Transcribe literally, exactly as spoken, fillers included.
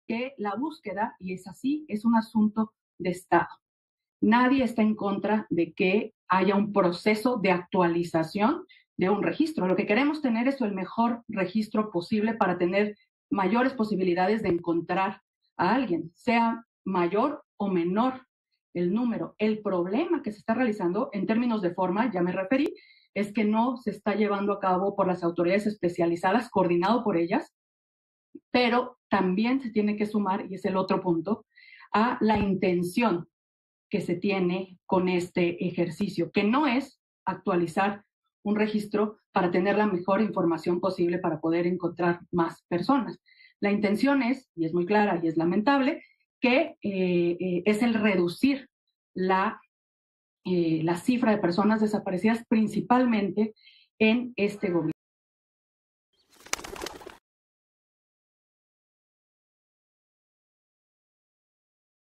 que la búsqueda, y es así, es un asunto de Estado. Nadie está en contra de que haya un proceso de actualización de un registro. Lo que queremos tener es el mejor registro posible para tener mayores posibilidades de encontrar a alguien, sea mayor o menor el número. El problema que se está realizando en términos de forma, ya me referí, es que no se está llevando a cabo por las autoridades especializadas, coordinado por ellas, pero también se tiene que sumar, y es el otro punto, a la intención que se tiene con este ejercicio, que no es actualizar un registro para tener la mejor información posible para poder encontrar más personas. La intención es, y es muy clara y es lamentable, que eh, eh, es el reducir la, eh, la cifra de personas desaparecidas principalmente en este gobierno.